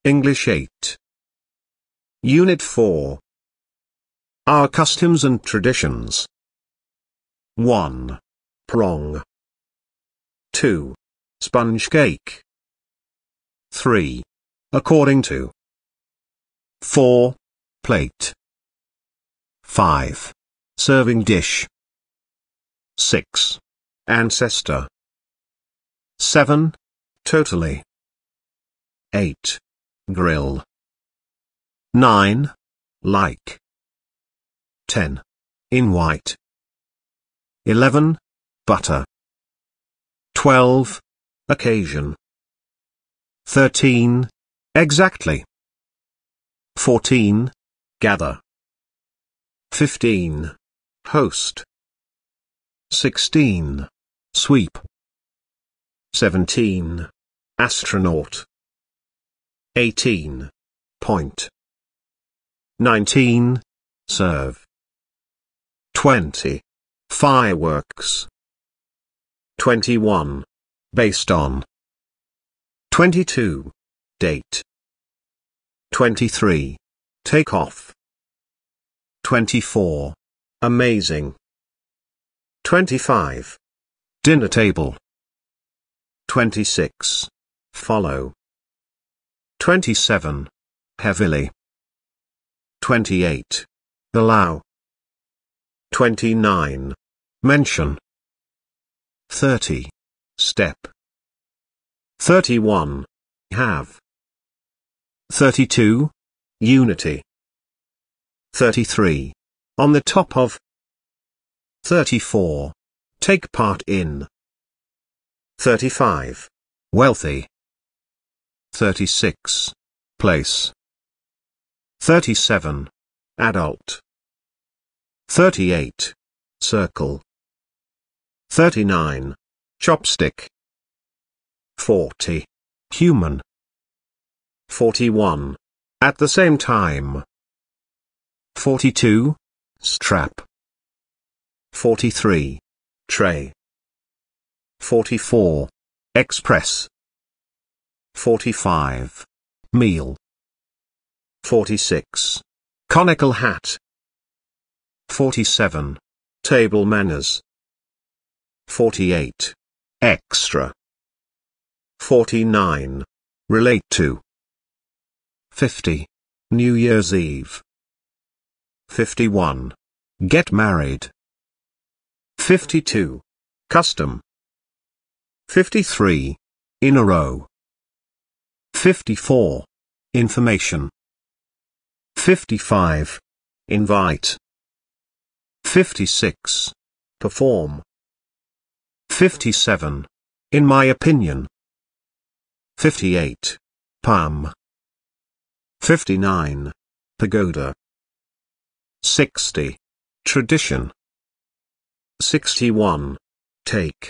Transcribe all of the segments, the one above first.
English 8. Unit 4. Our customs and traditions. 1. Prong. 2. Sponge cake. 3. According to. 4. Plate. 5. Serving dish. 6. Ancestor. 7. Totally. 8. Grill. 9. Like. 10. In white. 11. Butter. 12. Occasion. 13. Exactly. 14. Gather. 15. Host. 16. Sweep. 17. Astronaut. 18. Point. 19. Serve. 20. Fireworks. 21. Based on. 22. Date. 23. Take off. 24. Amazing. 25. Dinner table. 26. Follow. 27. Heavily. 28. Allow. 29. Mention. 30. Step. 31. Have. 32. Unity. 33. On the top of. 34. Take part in. 35. Wealthy. 36. Place. 37. Adult. 38. Circle. 39. Chopstick. 40. Human. 41. At the same time. 42. Strap. 43. Tray. 44. Express. 45. Meal. 46. Conical hat. 47. Table manners. 48. Extra. 49. Relate to. 50. New Year's Eve. 51. Get married. 52. Custom. 53. In a row. 54. Information. 55. Invite. 56. Perform. 57. In my opinion. 58. Palm. 59. Pagoda. 60. Tradition. 61. Take.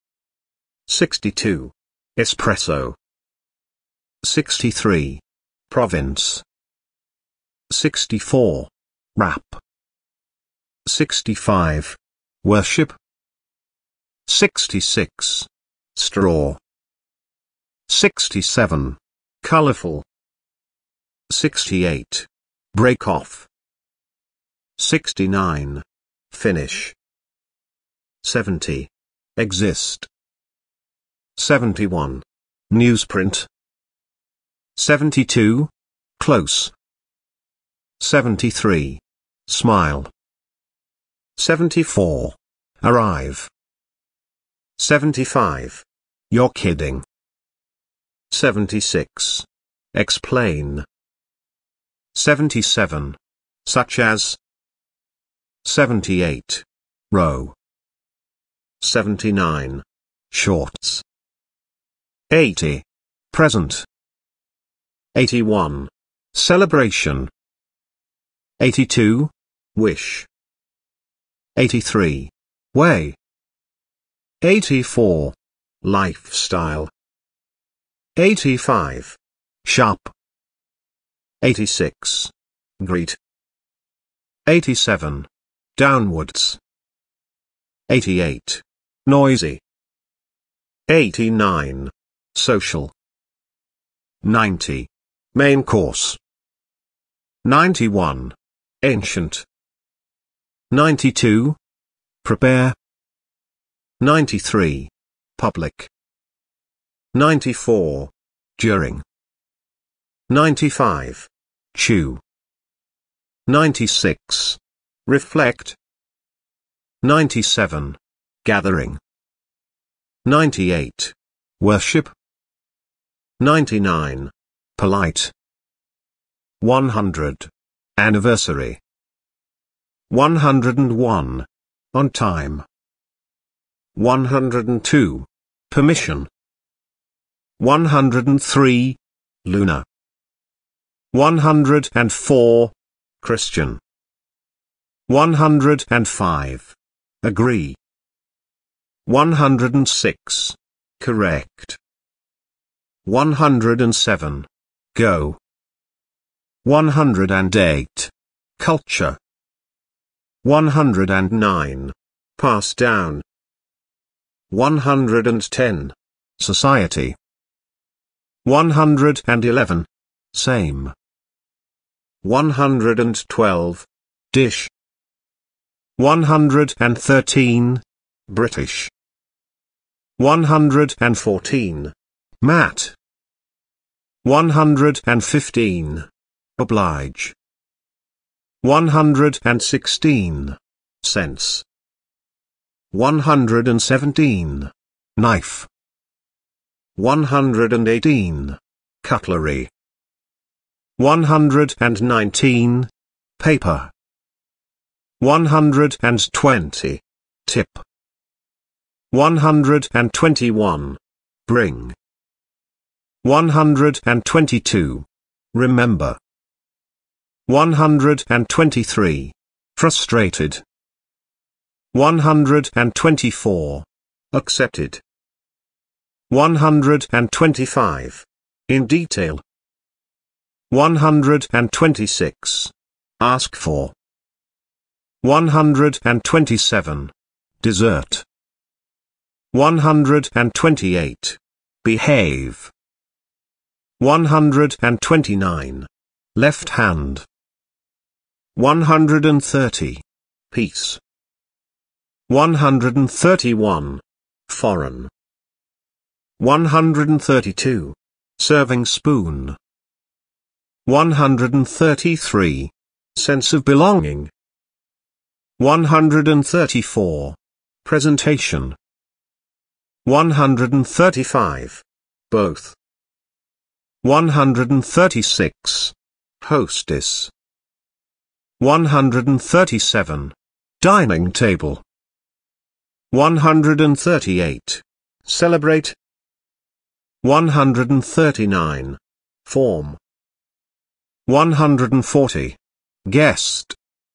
62. Espresso. 63. Province. 64. Wrap. 65. Worship. 66. Straw. 67. Colorful. 68. Break off. 69. Finish. 70. Exist. 71. Newsprint. 72. Close. 73. Smile. 74. Arrive. 75. You're kidding. 76. Explain. 77. Such as. 78. Row. 79. Shorts. 80. Present. 81. Celebration. 82. Wish. 83. Way. 84. Lifestyle. 85. Sharp. 86. Greet. 87. Downwards. 88. Noisy. 89. Social. 90. Main course. 91. Ancient. 92. Prepare. 93. Public. 94. During. 95. Chew. 96. Reflect. 97. Gathering. 98. Worship. 99. Polite. 100. Anniversary. 101. On time. 102. Permission. 103. Lunar. 104. Christian. 105. Agree. 106. Correct. 107. Go. 108. Culture. 109. Pass down. 110. Society. 111. Same. 112. Dish. 113. British. 114. Mat. 115. Oblige. 116. Sense. 117. Knife. 118. Cutlery. 119. Paper. 120. Tip. 121. Bring. 122. Remember. 123. Frustrated. 124. Accepted. 125. In detail. 126. Ask for. 127. Dessert. 128. Behave. 129. Left hand. 130. Peace. 131. Foreign. 132. Serving spoon. 133. Sense of belonging. 134. Presentation. 135. Both. 136. Hostess. 137. Dining table. 138. Celebrate. 139. Form. 140. Guest.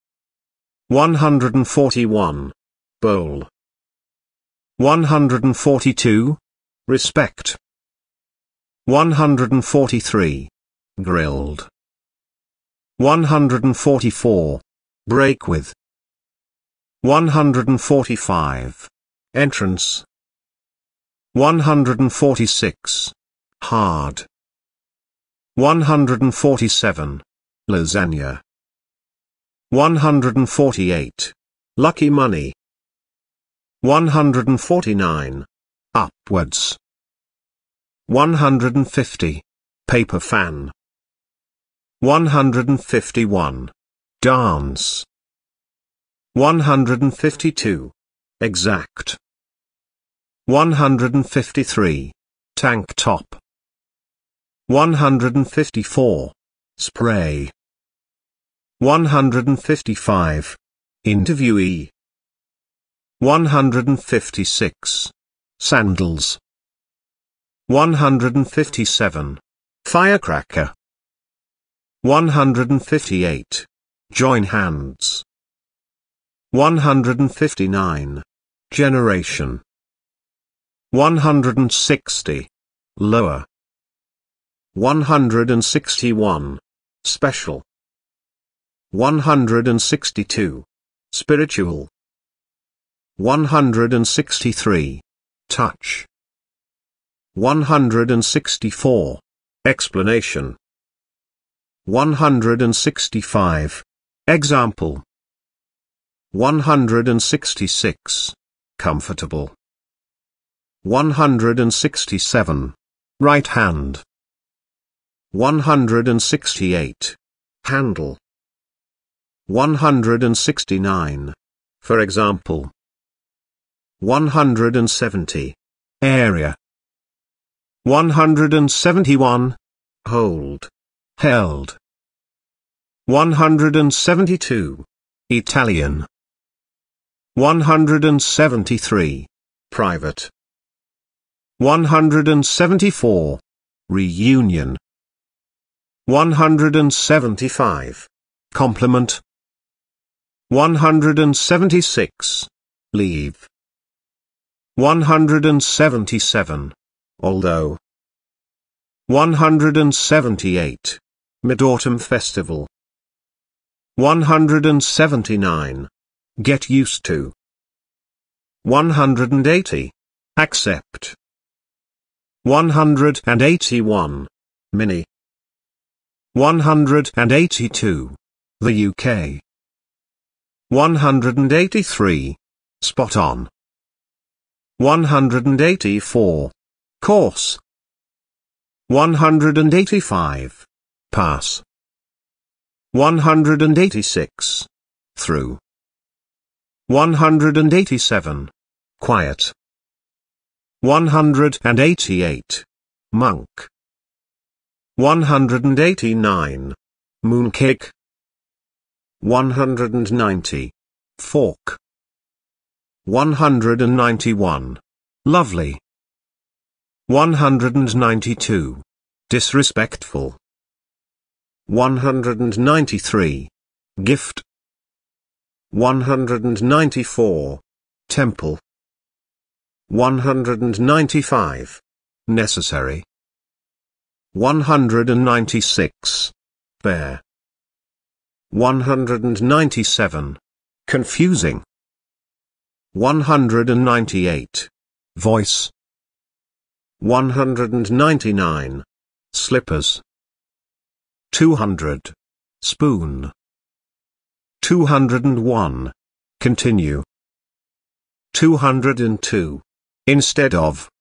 141. Bowl. 142. Respect. 143. Grilled. 144. Break with. 145. Entrance. 146. Hard. 147. Lasagna. 148. Lucky money. 149. Upwards. 150. Paper fan. 151. Dance. 152. Exact. 153. Tank top. 154. Spray. 155. Interviewee. 156. Sandals. 157. Firecracker. 158. Join hands. 159. Generation. 160. Lower. 161. Special. 162. Spiritual. 163. Touch. 164. Explanation. 165. Example. 166. Comfortable. 167. Right hand. 168. Handle. 169. For example. 170. Area. 171. Hold. Held. 172. Italian. 173. Private. 174. Reunion. 175. Complement. 176. Leave. 177. Although. 178. Mid-Autumn Festival. 179. Get used to. 180. Accept. 181. Mini. 182. The UK. 183. Spot on. 184. Course. 185. Pass. 186. Through. 187. Quiet. 188. Monk. 189. Mooncake. 190. Fork. 191. Lovely. 192. Disrespectful. 193. Gift. 194. Temple. 195. Necessary. 196. Bear. 197. Confusing. 198. Voice. 199. Slippers. 200. Spoon. 201. Continue. 202. Instead of.